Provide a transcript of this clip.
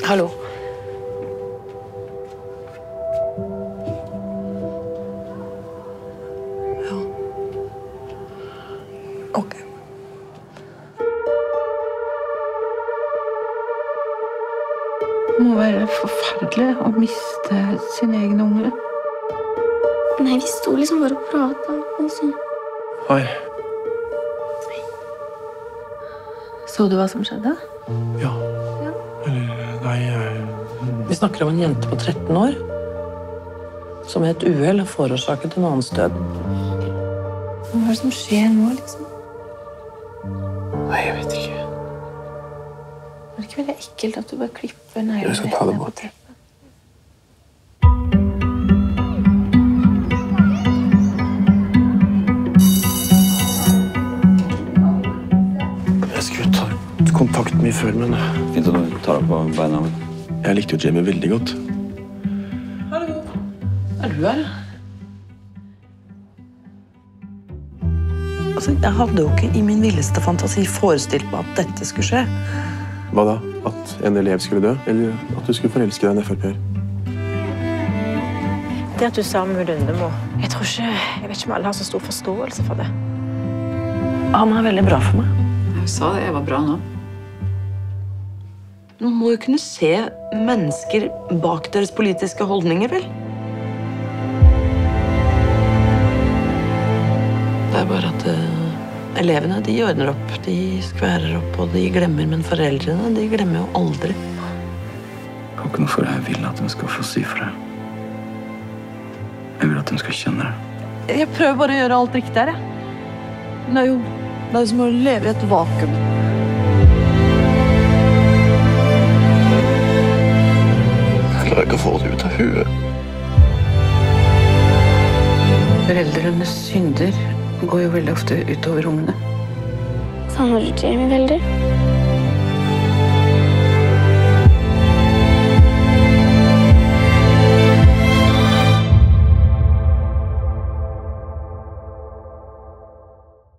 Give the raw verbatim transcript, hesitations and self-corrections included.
Hallo. Ja. Ok. Det må være forferdelig å miste sin egen unge. Nei, vi sto liksom bare og pratet, og så... Hei. Så du hva som skjedde? Ja. Ja. Eller, nei, jeg... Vi snakker om en jente på tretten år, som med et uhell har forårsaket en annens død. Hva er det som skjer nå, liksom? Nei, jeg vet ikke. Er det ikke veldig ekkelt at du bare klipper negler? Jeg skal ta det bort. Jeg skulle ta kontakt mye før, men... Fint at du tar deg på beina. Jeg likte jo Jamie veldig godt. Hallo. Er du her? Altså, jeg hadde jo ikke i min villeste fantasi forestilt meg at dette skulle skje. Hva da? At en elev skulle dø? Eller at du skulle forelske deg en F R P-er? Det at du sa med Rundemo, jeg tror ikke, jeg vet ikke om alle har så stor forståelse for det. Han er veldig bra for meg. Jeg sa det, jeg var bra nå. Man må jo kunne se mennesker bak deres politiske holdninger, vel? Det er bare at uh, elevene, de ordner opp, de skværer opp, og de glemmer, men foreldrene, de glemmer jo aldri. Det er ikke noe for jeg vil at de skal få si for det. Jeg vil at de skal kjenne det. Jeg prøver bare å gjøre alt riktig her, jeg. Men det er jo, det er jo som å leve i et vakuum. Jeg klarer ikke å få det ut av huet. Foreldrenes synder går jo veldig ofte utover ungene. Savner du Jamie veldig?